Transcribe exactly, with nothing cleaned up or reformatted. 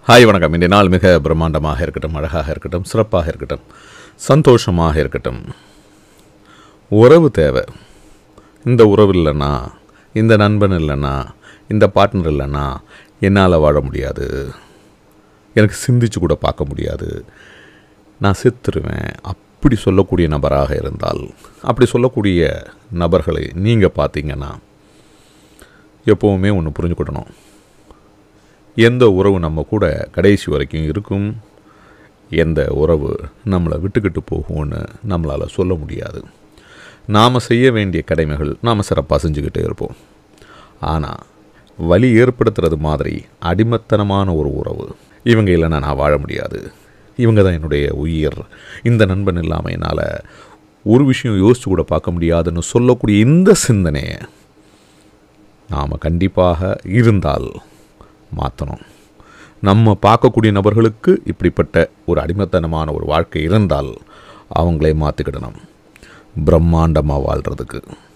Hi வணக்கம். இந்த நாள் மிக பிரம்மாண்டமாக இருக்கட்டும், அழகாக இருக்கட்டும், சிறப்பாக இருக்கட்டும், சந்தோஷமாக இருக்கட்டும். உறவு தேவை. இந்த உறவு இல்லைன்னா, இந்த நண்பன் இல்லைன்னா, இந்த பார்ட்னர் இல்லைன்னா என்னால் வாழ முடியாது, எனக்கு சிந்திச்சு கூட பார்க்க முடியாது, நான் செத்துருவேன் அப்படி சொல்லக்கூடிய நபராக இருந்தால், அப்படி சொல்லக்கூடிய நபர்களை நீங்கள் பார்த்தீங்கன்னா எப்போவுமே ஒன்று புரிஞ்சுக்கிடணும். எந்த உறவு நம்ம கூட கடைசி வரைக்கும் இருக்கும், எந்த உறவு நம்மளை விட்டுக்கிட்டு போகும்னு நம்மளால் சொல்ல முடியாது. நாம் செய்ய வேண்டிய கடமைகள் நாம் சிறப்பாக செஞ்சுக்கிட்டே இருப்போம். ஆனால் வலி ஏற்படுத்துறது மாதிரி அடிமத்தனமான ஒரு உறவு, இவங்க இல்லைன்னா நான் வாழ முடியாது, இவங்க தான் என்னுடைய உயிர், இந்த நண்பன் இல்லாமல் என்னால் ஒரு விஷயம் யோசித்து கூட பார்க்க முடியாதுன்னு சொல்லக்கூடிய இந்த சிந்தனையை நாம் கண்டிப்பாக இருந்தால் மாற்றணும். நம்ம பார்க்கக்கூடிய நபர்களுக்கு இப்படிப்பட்ட ஒரு அடிமைத்தனமான ஒரு வாழ்க்கை இருந்தால் அவங்களே மாற்றிக்கிடணும் பிரம்மாண்டமாக வாழ்கிறதுக்கு.